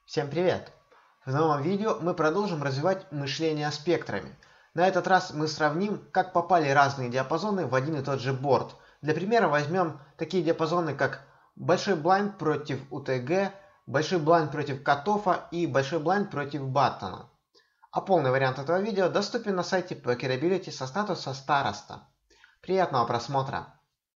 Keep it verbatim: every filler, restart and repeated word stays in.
Всем привет! В новом видео мы продолжим развивать мышление спектрами. На этот раз мы сравним, как попали разные диапазоны в один и тот же борт. Для примера возьмем такие диапазоны, как большой блайнд против у тэ гэ, большой блайнд против катофа и большой блайнд против баттона. А полный вариант этого видео доступен на сайте Pokerability со статуса староста. Приятного просмотра!